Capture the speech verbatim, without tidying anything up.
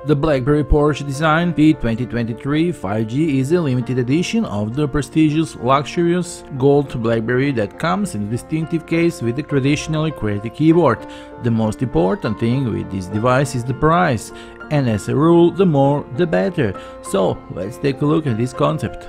The BlackBerry Porsche Design P twenty twenty-three five G is a limited edition of the prestigious, luxurious gold BlackBerry that comes in a distinctive case with a traditionally QWERTY keyboard. The most important thing with this device is the price, and as a rule, the more the better. So let's take a look at this concept.